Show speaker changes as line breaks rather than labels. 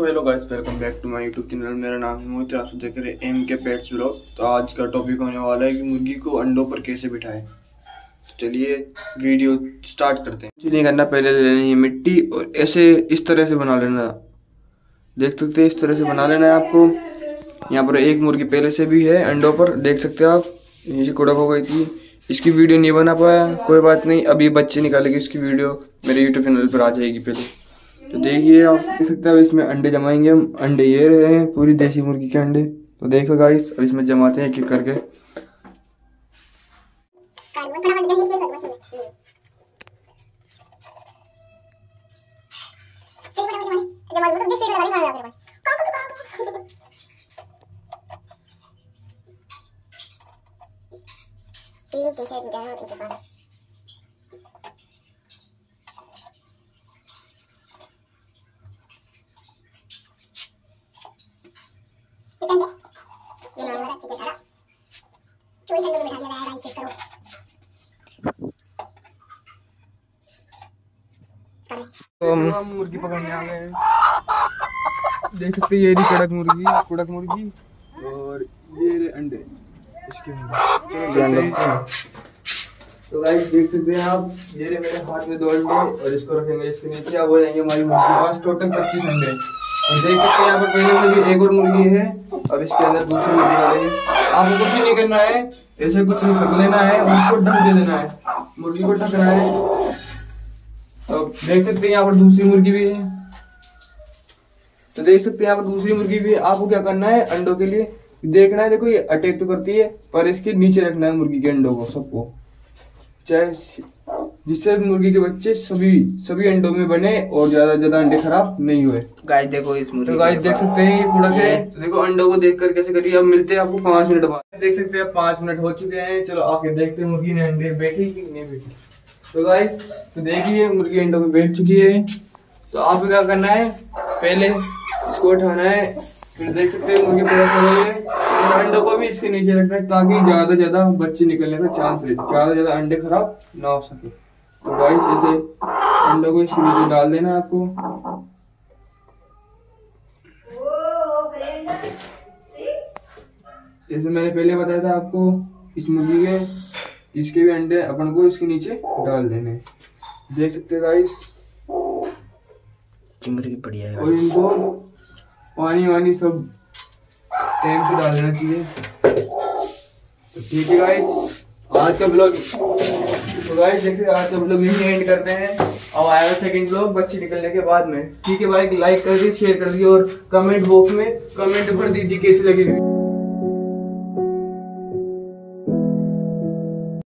तो hello guys, welcome back to my YouTube channel. मेरा नाम है मोहित, आप सब देख रहे हैं एम के पेट्स व्लॉग। तो आज का टॉपिक होने वाला है कि मुर्गी को अंडों पर कैसे बिठाएं। तो चलिए वीडियो स्टार्ट करते हैं। कुछ नहीं करना, पहले ले लेनी है मिट्टी और ऐसे इस तरह से बना लेना। देख सकते हैं, इस तरह से बना लेना है आपको। यहाँ पर एक मुर्गी पहले से भी है अंडों पर, देख सकते हैं आप। ये कुड़क हो गई थी, इसकी वीडियो नहीं बना पाया, कोई बात नहीं। अभी बच्चे निकालेगी, इसकी वीडियो मेरे यूट्यूब चैनल पर आ जाएगी पहले। तो देखिए, आप देख सकते हैं इसमें अंडे जमाएंगे हम। अंडे ये रहे हैं, पूरी देसी मुर्गी के अंडे। तो देखो गाइस, अब इसमें जमाते हैं एक-एक करके। तो हम मुर्गी पकड़ने आ गए हैं। देख सकते हैं, ये रही कुड़क मुर्गी और ये रहे अंडे इसके अंदर। तो गाइस देख सकते हैं आप, ये रहे मेरे हाथ में 2 अंडे और इसको रखेंगे इसके नीचे। अब हो जाएंगे हमारी मुर्गी के पास टोटल 25 अंडे। और देख सकते हैं यहाँ पर पहले से भी एक और मुर्गी है और इसके अंदर दूसरी मुर्गी डालेंगे। आपको कुछ नहीं करना है, ऐसे कुछ रख लेना है और उसको ढक दे देना है, मुर्गी को ढकना है। तो देख सकते हैं यहाँ पर दूसरी मुर्गी भी है। तो देख सकते हैं यहाँ पर दूसरी मुर्गी भी है। आपको क्या करना है, अंडों के लिए देखना है। देखो, ये अटैक तो करती है पर इसके नीचे रखना है मुर्गी के अंडों को, सबको, चाहे जिससे मुर्गी के बच्चे सभी अंडों में बने और ज्यादा अंडे खराब नहीं हुए।
गाइस देखो इस मुर्गी,
तो गाइस देख सकते हैं ये कुड़क है। तो देखो अंडों को देख कर कैसे करिए। अब मिलते हैं आपको 5 मिनट बाद। देख सकते हैं 5 मिनट हो चुके हैं। चलो आके देखते हैं मुर्गी ने अंडे बैठी कि नहीं बैठी। तो गाइस तो देखिए, मुर्गी अंडों में बैठ चुकी है। तो आपको क्या करना है, पहले इसको उठाना है। फिर देख सकते हैं मुर्गी पूरा हो गई है। अंडों को भी इसके नीचे रखना है ताकि ज्यादा बच्चे निकलने का चांस रहे, ज्यादा अंडे खराब ना हो सके। तो गाइस ऐसे अंडों को इसके नीचे डाल देना आपको। जैसे मैंने पहले बताया था आपको, इस मुर्गी के इसके भी अंडे अपन को इसके नीचे डाल देने। देख सकते हैं गाइस,
मुर्गी बढ़िया है।
और इनको पानी वानी सब टाइम से डाल देना चाहिए। तो ठीक है गाइस, आज का ब्लॉग, तो गाइस देख सकते आज का ब्लॉग यही एंड करते हैं। अब आएगा सेकंड ब्लॉग बच्चे निकलने के बाद में। ठीक है भाई, लाइक कर दीजिए, शेयर कर दीजिए और कमेंट बॉक्स में कमेंट कर दीजिए कैसी लगी।